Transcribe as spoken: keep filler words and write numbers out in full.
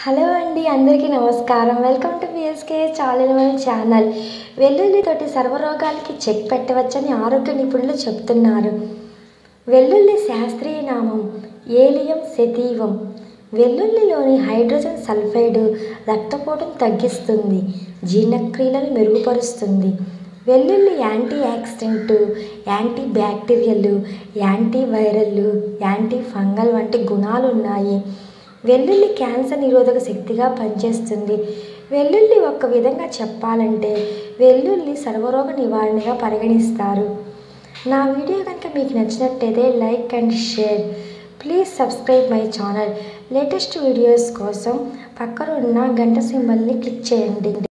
Hello అండి, అందరికీ నమస్కారం. Welcome to PSK channel channel వెల్లుల్లితోటి సర్వరోగాలకి చెక్ పెట్టవచ్చని ఆరోగ్య నిపుణులు చెప్తున్నారు. వెల్లుల్లి శాస్త్రీయ నామం ఏలియం సెటివం. వెల్లుల్లిలోని హైడ్రోజన్ సల్ఫైడ్ రక్తపోటును తగ్గిస్తుంది, జీర్ణక్రియలను మెరుగుపరుస్తుంది. వెల్లుల్లి antioxidant, antibacterial, antiviral, antifungal వంటి గుణాలు ఉన్నాయి. వెల్లుల్లి క్యాన్సర్ నిరోధక శక్తిగా పనిచేస్తుంది. వెల్లుల్లి ఒక్క విధంగా చెప్పాలంటే వెల్లుల్లి సర్వరోగ నివారణగా పరిగణిస్తారు. నా వీడియో కనుక మీకు నచ్చినట్టయితే like and share. Please subscribe my channel. Latest videos కోసం పక్కన ఉన్న గంట సింబల్ని క్లిక్ చేయండి.